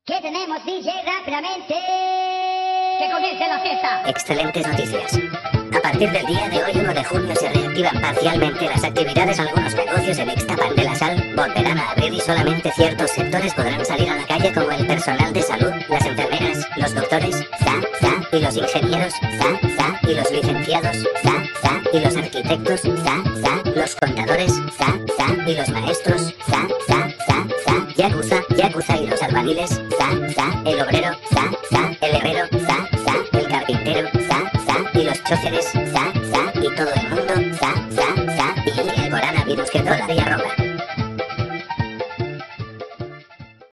¿Qué tenemos, DJ? Rápidamente. ¡Que comience la fiesta! Excelentes noticias. A partir del día de hoy, 1 de junio, se reactivan parcialmente las actividades. Algunos negocios en Ixtapan de la Sal volverán a abrir y solamente ciertos sectores podrán salir a la calle, como el personal de salud, las enfermeras, los doctores, y los ingenieros, y los licenciados, y los arquitectos, los contadores, y los maestros, yakuza y los albañiles, el obrero, el herrero, el carpintero, y los choferes, y todo el mundo, y el coronavirus que todavía roba.